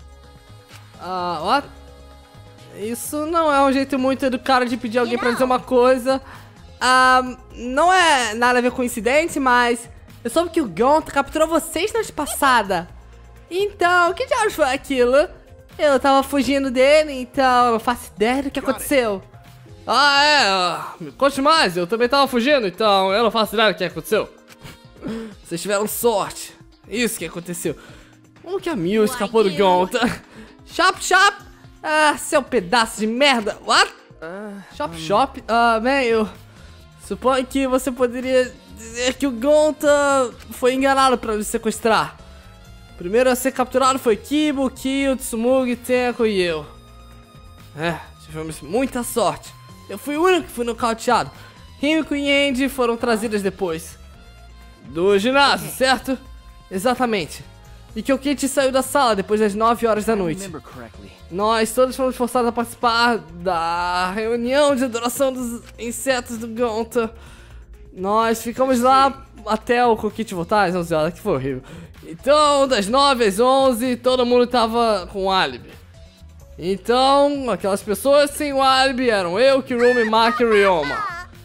Speaker 2: What? Isso não é um jeito muito educado de pedir alguém pra dizer uma coisa. Não é nada a ver com o incidente, mas eu soube que o Gonta capturou vocês na noite passada. Então, o que diabos foi aquilo? Eu tava fugindo dele, então eu não faço ideia do que aconteceu. Me conte mais, eu também tava fugindo, então eu não faço ideia do que aconteceu. Vocês tiveram sorte. Isso que aconteceu. Como que a Mil escapou do Gonta? Chop! Seu pedaço de merda! What? Chop? Bem, eu suponho que você poderia dizer que o Gonta foi enganado pra nos sequestrar. Primeiro a ser capturado foi Kibo, Kyo, Tsumugi, Tenko e eu. Tivemos muita sorte. Eu fui o único que fui nocauteado. Himiko e Andy foram trazidas depois. Do ginásio, certo? Exatamente. E que o Kit saiu da sala depois das 9 horas da noite. Nós todos fomos forçados a participar da reunião de adoração dos insetos do Gonta. Nós ficamos lá até o Kokit voltar às 11 horas, que foi horrível. Então, das 9 às 11, todo mundo tava com álibi. Então, aquelas pessoas sem o álibi eram eu, Kirumi, Maki e Ryoma.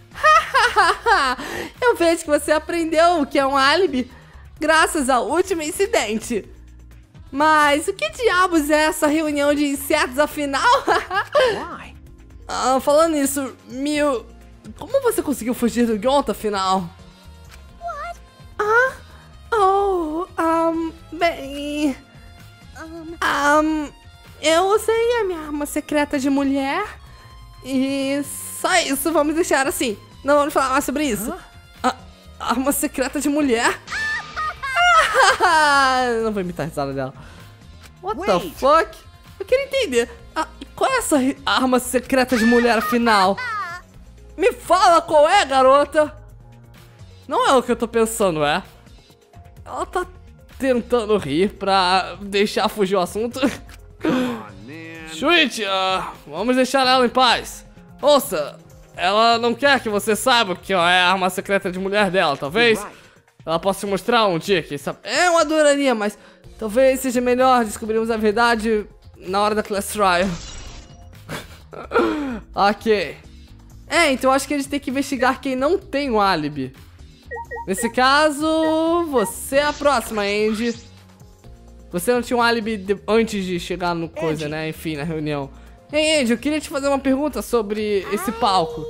Speaker 2: Eu vejo que você aprendeu o que é um álibi graças ao último incidente. Mas o que diabos é essa reunião de insetos afinal? Falando nisso, Mil, como você conseguiu fugir do Gonta afinal? Bem... eu usei a minha arma secreta de mulher e só isso, vamos deixar assim. Não vamos falar mais sobre isso. Arma secreta de mulher? Não vou imitar a risada dela. What the fuck? Eu queria entender. Qual é essa arma secreta de mulher afinal? Me fala qual é, garota. Não é o que eu tô pensando, é? Ela tá tentando rir pra deixar fugir o assunto. Shuichi, vamos deixar ela em paz. Ouça, ela não quer que você saiba que é a arma secreta de mulher dela, talvez ela possa te mostrar um dia, quem sabe. Eu adoraria, mas talvez seja melhor descobrirmos a verdade na hora da Class Trial. Ok. Então acho que a gente tem que investigar quem não tem um álibi. Nesse caso, você é a próxima, Andy. Você não tinha um álibi antes de chegar no coisa, né? Enfim, na reunião. Ei, Andy, eu queria te fazer uma pergunta sobre esse palco.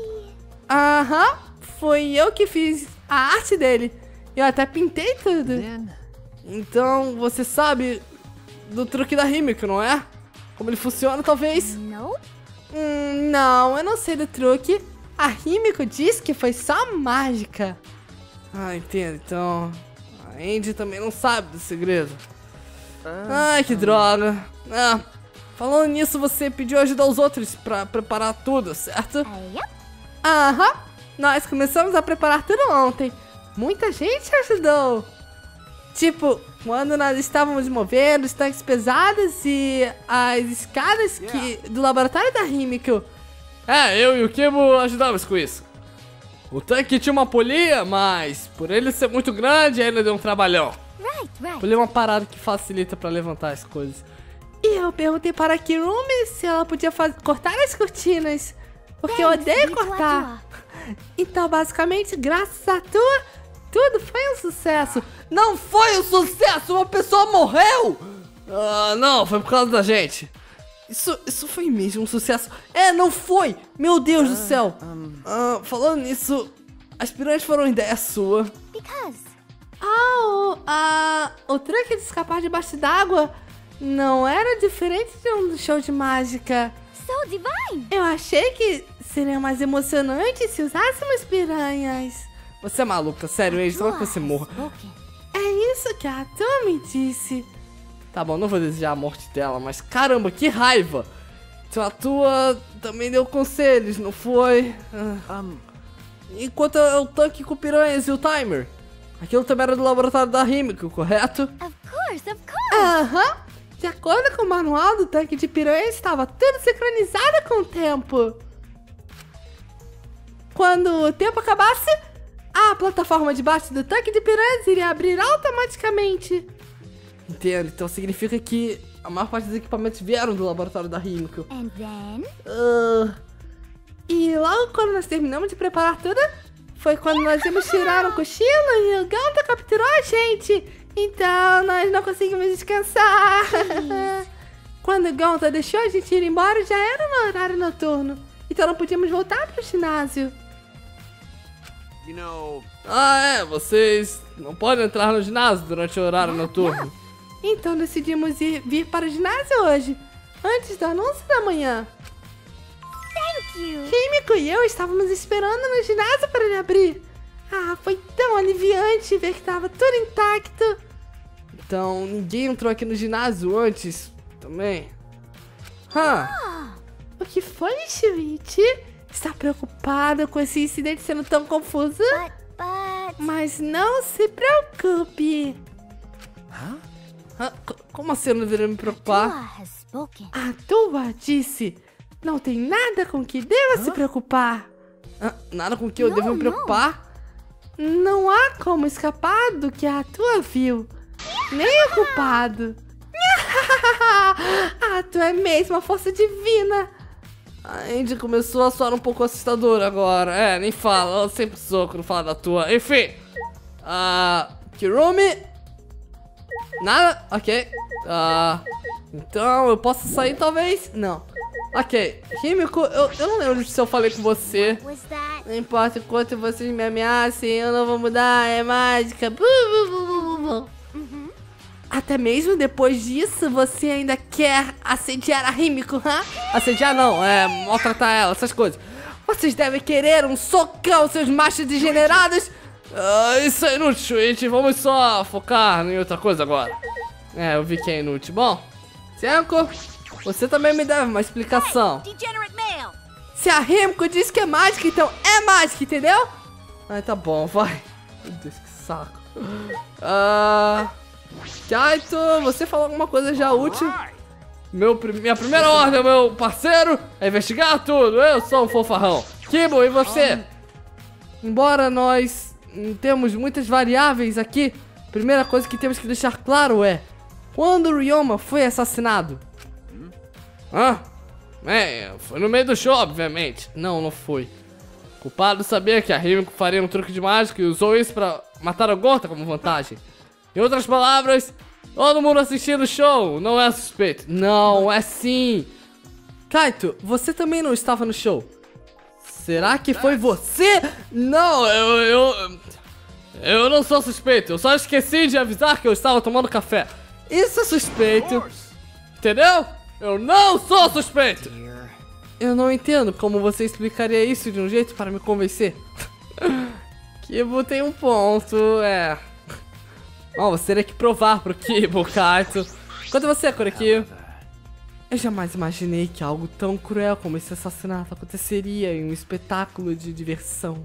Speaker 2: Foi eu que fiz a arte dele. Eu até pintei tudo. Então, você sabe do truque da Himiko, não é? Como ele funciona, talvez? Não, eu não sei do truque. A Himiko disse que foi só mágica. Entendo. Então, a Andy também não sabe do segredo. Que droga. Falando nisso, você pediu ajuda aos outros pra preparar tudo, certo? Nós começamos a preparar tudo ontem. Muita gente ajudou. Tipo, quando nós estávamos movendo os tanques pesados e as escadas do laboratório da Himiko. Eu e o Kibo ajudamos com isso. O tanque tinha uma polia, mas por ele ser muito grande, ainda deu um trabalhão. Polia é uma parada que facilita pra levantar as coisas. E eu perguntei para a Kirumi se ela podia cortar as cortinas, porque eu odeio cortar. Então, basicamente, graças a tudo foi um sucesso. Não foi um sucesso, uma pessoa morreu! Não, foi por causa da gente. Isso foi mesmo um sucesso. Não foi! Meu Deus do céu! Falando nisso, as pirâmides foram ideia sua. O truque de escapar debaixo d'água não era diferente de um show de mágica. Eu achei que seria mais emocionante se usássemos piranhas. Você é maluca, sério, Andy, só que você morra. É isso que a Atu me disse. Tá bom, não vou desejar a morte dela, mas caramba, que raiva! Então a tua também deu conselhos, não foi? Enquanto o tanque com piranhas e o timer. Aquilo também era do laboratório da Himiko, correto?
Speaker 5: Of course.
Speaker 2: De acordo com o manual do tanque de piranhas, estava tudo sincronizado com o tempo. Quando o tempo acabasse, a plataforma debaixo do tanque de piranhas iria abrir automaticamente. Entendo, então significa que a maior parte dos equipamentos vieram do laboratório da Himiko. E logo quando nós terminamos de preparar tudo, foi quando nós íamos tirar um cochilo e o Gonta capturou a gente. Então nós não conseguimos descansar. quando o Gonta deixou a gente ir embora, já era no horário noturno. Então não podíamos voltar pro ginásio.
Speaker 4: You know,
Speaker 2: vocês não podem entrar no ginásio durante o horário noturno. Então decidimos vir para o ginásio hoje, antes do anúncio da manhã.
Speaker 5: Thank you.
Speaker 2: Químico e eu estávamos esperando no ginásio para ele abrir. Foi tão aliviante ver que estava tudo intacto. Então, ninguém entrou aqui no ginásio antes também. O que foi, Shuichi? Está preocupado com esse incidente sendo tão confuso?
Speaker 5: But...
Speaker 2: Mas não se preocupe. Como assim eu não deveria me preocupar?
Speaker 5: Tua has spoken.
Speaker 2: A tua disse. Não tem nada com que deva se preocupar. Nada com que eu devo me preocupar? Não há como escapar do que a tua viu. Nem o culpado. A tua é mesmo a força divina. A Andy começou a soar um pouco assustadora agora. Nem fala, ela sempre soa quando fala da tua. Enfim. Kirumi. Nada? Ok. Então eu posso sair talvez? Não. Ok. Químico, eu não lembro se eu falei com você.
Speaker 5: Was that...
Speaker 2: Não importa o quanto vocês me ameacem, eu não vou mudar, é mágica. Até mesmo depois disso, você ainda quer assediar a Rímico, Assediar não, maltratar ela, essas coisas. Vocês devem querer um socão, seus machos degenerados. Isso é inútil, gente. Vamos só focar em outra coisa agora. Eu vi que é inútil. Bom, Senko, você também me deve uma explicação.
Speaker 1: Degenerate male!
Speaker 2: Se a Rímico diz que é mágica, então é mágica, entendeu? Tá bom, vai. Meu Deus, que saco. Kaito, você falou alguma coisa já útil? Minha primeira ordem, meu parceiro, é investigar tudo. Eu sou um fofarrão. Kibo, e você? Embora nós temos muitas variáveis aqui, a primeira coisa que temos que deixar claro é: quando o Ryoma foi assassinado? Foi no meio do show, obviamente. Não foi. O culpado sabia que a Rímico faria um truque de mágica e usou isso pra matar a Gonta como vantagem. Em outras palavras, todo mundo assistindo o show não é suspeito. Não, é sim. Kaito, você também não estava no show. Será que foi você? Não, eu não sou suspeito. Eu só esqueci de avisar que eu estava tomando café. Isso é suspeito. Entendeu? Eu não sou suspeito. Eu não entendo como você explicaria isso de um jeito para me convencer. Kibo tem um ponto, você teria que provar pro Kibo, Kaito. Quanto você, Korekiyo? Eu jamais imaginei que algo tão cruel como esse assassinato aconteceria em um espetáculo de diversão.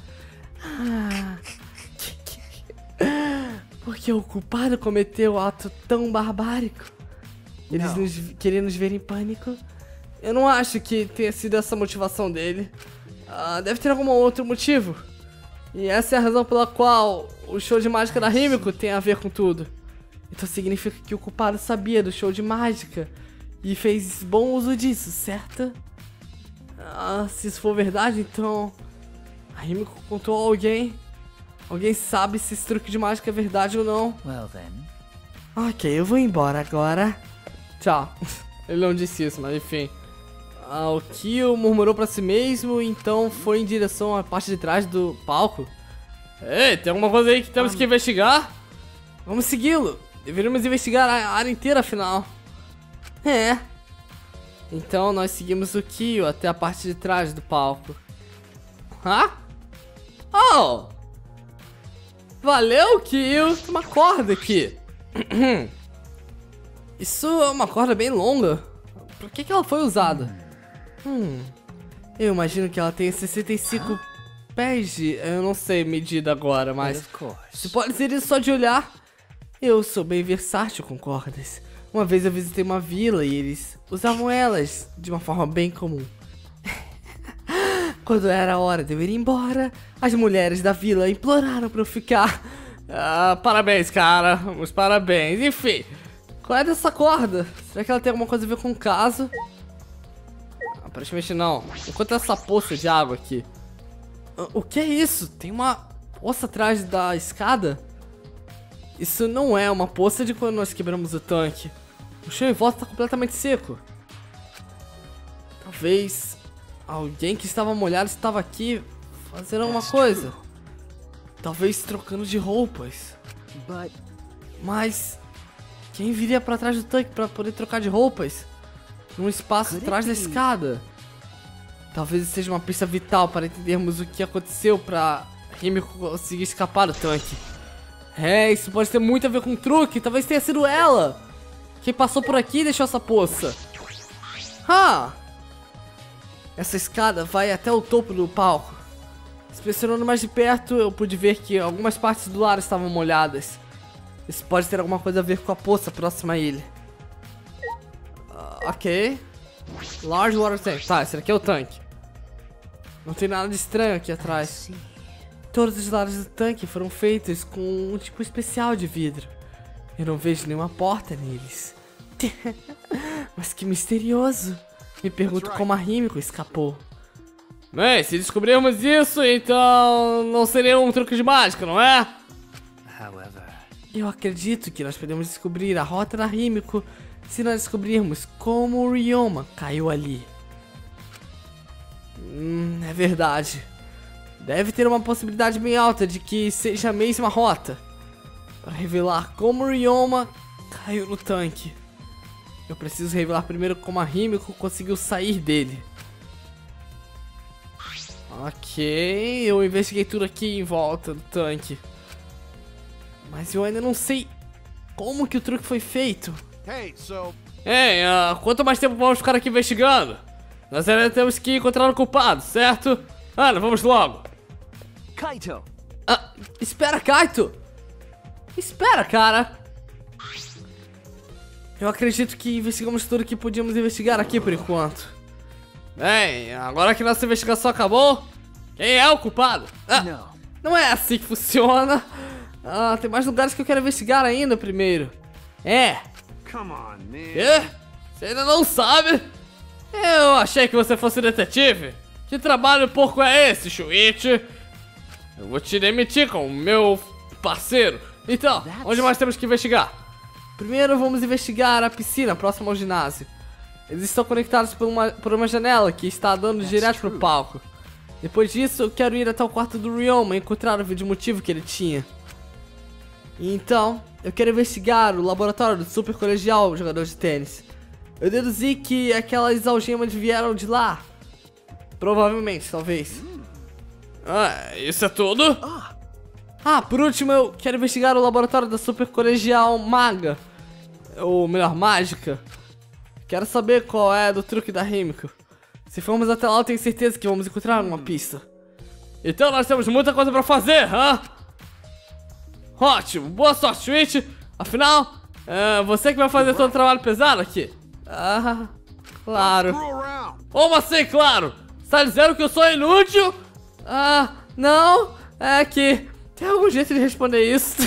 Speaker 2: Porque o culpado cometeu um ato tão barbárico. Eles queriam nos ver em pânico. Eu não acho que tenha sido essa a motivação dele. Deve ter algum outro motivo. E essa é a razão pela qual o show de mágica da Rímico tem a ver com tudo. Então significa que o culpado sabia do show de mágica e fez bom uso disso, certo? Se isso for verdade, então a Rímico contou a alguém. Alguém sabe se esse truque de mágica é verdade ou não.
Speaker 3: Well then.
Speaker 2: Ok, eu vou embora agora. Tchau. Ele não disse isso, mas enfim. O Kyo murmurou pra si mesmo, então foi em direção à parte de trás do palco. Ei, tem alguma coisa aí que temos que investigar? Vamos segui-lo. Deveríamos investigar a área inteira, afinal. Então nós seguimos o Kyo até a parte de trás do palco. Oh! Valeu, Kyo! Tem uma corda aqui. Isso é uma corda bem longa. Por que ela foi usada? Eu imagino que ela tem 65 pés de... Eu não sei medida agora, mas... Você pode dizer isso só de olhar. Eu sou bem versátil com cordas. Uma vez eu visitei uma vila e eles usavam elas de uma forma bem comum. Quando era a hora de eu ir embora, as mulheres da vila imploraram pra eu ficar. Parabéns, cara. Os parabéns. Enfim, qual é dessa corda? Será que ela tem alguma coisa a ver com o caso? Aparentemente não. Enquanto essa poça de água aqui. O que é isso? Tem uma poça atrás da escada? Isso não é uma poça de quando nós quebramos o tanque. O chão em volta tá completamente seco. Talvez alguém que estava molhado estava aqui fazendo alguma coisa. Talvez trocando de roupas. Mas quem viria pra trás do tanque pra poder trocar de roupas? Num espaço atrás da escada. Talvez seja uma pista vital para entendermos o que aconteceu pra Himiko conseguir escapar do tanque. É, isso pode ter muito a ver com o truque. Talvez tenha sido ela quem passou por aqui e deixou essa poça. Essa escada vai até o topo do palco. Inspecionando mais de perto, eu pude ver que algumas partes do lar estavam molhadas. Isso pode ter alguma coisa a ver com a poça próxima a ele. Ok. Large water tank. Tá, esse aqui é o tanque. Não tem nada de estranho aqui atrás. Todos os lados do tanque foram feitos com um tipo especial de vidro. Eu não vejo nenhuma porta neles. Mas que misterioso. Me pergunto como a Himiko escapou. Bem, se descobrirmos isso, então não seria um truque de mágica, não é? Eu acredito que nós podemos descobrir a rota da Himiko se nós descobrirmos como o Ryoma caiu ali. É verdade. Deve ter uma possibilidade bem alta de que seja a mesma rota. Para revelar como o Ryoma caiu no tanque, eu preciso revelar primeiro como a Himiko conseguiu sair dele. Ok, eu investiguei tudo aqui em volta do tanque. Mas eu ainda não sei como que o truque foi feito. Ei, quanto mais tempo vamos ficar aqui investigando? Nós ainda temos que encontrar o culpado, certo? Ana, vamos logo.
Speaker 3: Kaito!
Speaker 2: Espera, Kaito! Espera, cara! Eu acredito que investigamos tudo que podíamos investigar aqui por enquanto. Bem, agora que nossa investigação acabou, quem é o culpado? Não é assim que funciona. Tem mais lugares que eu quero investigar ainda primeiro.
Speaker 4: Come on, man.
Speaker 2: Você ainda não sabe? Eu achei que você fosse detetive. Que trabalho porco é esse, Shuichi? Eu vou te demitir com o meu parceiro. Então, onde mais temos que investigar? Primeiro vamos investigar a piscina próxima ao ginásio. Eles estão conectados por uma janela que está dando direto pro palco. Depois disso, eu quero ir até o quarto do Ryoma e encontrar o vídeo motivo que ele tinha. Então, eu quero investigar o laboratório do super colegial jogador de tênis. Eu deduzi que aquelas algemas vieram de lá. Provavelmente, talvez. Isso é tudo? Por último, eu quero investigar o laboratório da super colegial maga. Ou melhor, mágica. Quero saber qual é do truque da Himiko. Se formos até lá, eu tenho certeza que vamos encontrar uma pista. Então nós temos muita coisa pra fazer, Ótimo, boa sorte, Shuichi. Afinal, você que vai fazer todo o trabalho pesado aqui. Claro. Como assim, claro? Você tá dizendo que eu sou inútil? Não. É que tem algum jeito de responder isso.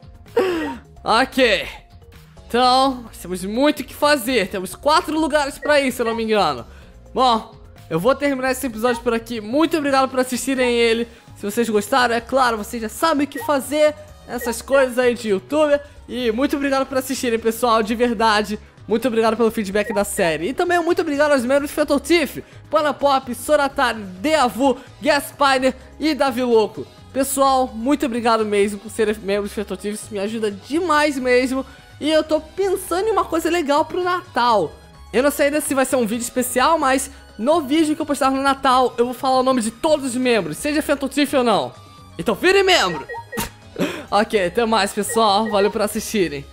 Speaker 2: Ok. Então, nós temos muito o que fazer. Temos 4 lugares pra ir, se eu não me engano. Bom, eu vou terminar esse episódio por aqui. Muito obrigado por assistirem ele. Se vocês gostaram, é claro, vocês já sabem o que fazer. Essas coisas aí de YouTube. E muito obrigado por assistirem, pessoal, de verdade. Muito obrigado pelo feedback da série. E também muito obrigado aos membros de Phantom Thief, Panapop, Soratari, Deavu, Gaspiner e Davi Louco. Pessoal, muito obrigado mesmo por serem membros de Phantom Thief. Isso me ajuda demais mesmo. E eu tô pensando em uma coisa legal pro Natal. Eu não sei ainda se vai ser um vídeo especial, mas no vídeo que eu postar no Natal, eu vou falar o nome de todos os membros, seja Phantom Thief ou não. Então virem membro! Ok, até mais, pessoal. Valeu por assistirem.